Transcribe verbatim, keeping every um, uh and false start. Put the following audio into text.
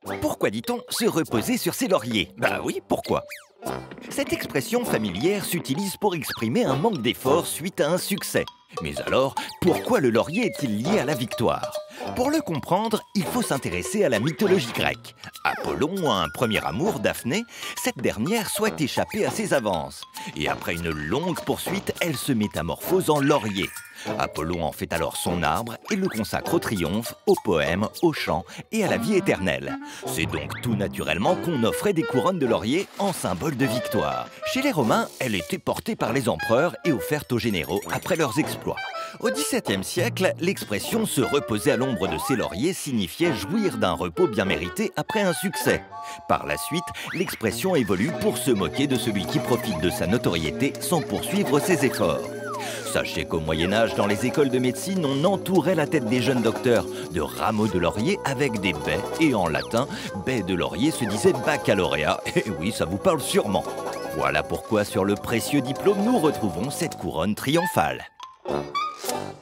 Pourquoi dit-on se reposer sur ses lauriers? Bah oui, pourquoi? Cette expression familière s'utilise pour exprimer un manque d'effort suite à un succès. Mais alors, pourquoi le laurier est-il lié à la victoire? Pour le comprendre, il faut s'intéresser à la mythologie grecque. Apollon a un premier amour, Daphné. Cette dernière souhaite échapper à ses avances. Et après une longue poursuite, elle se métamorphose en laurier. Apollon en fait alors son arbre et le consacre au triomphe, aux poèmes, aux chants et à la vie éternelle. C'est donc tout naturellement qu'on offrait des couronnes de laurier en symbole de victoire. Chez les Romains, elle était portée par les empereurs et offerte aux généraux après leurs exploits. Au dix-septième siècle, l'expression « se reposer à l'ombre de ses lauriers » signifiait jouir d'un repos bien mérité après un succès. Par la suite, l'expression évolue pour se moquer de celui qui profite de sa notoriété sans poursuivre ses efforts. Sachez qu'au Moyen-Âge, dans les écoles de médecine, on entourait la tête des jeunes docteurs de rameaux de laurier avec des baies. Et en latin, baie de laurier se disait baccalauréat. Et oui, ça vous parle sûrement. Voilà pourquoi sur le précieux diplôme, nous retrouvons cette couronne triomphale.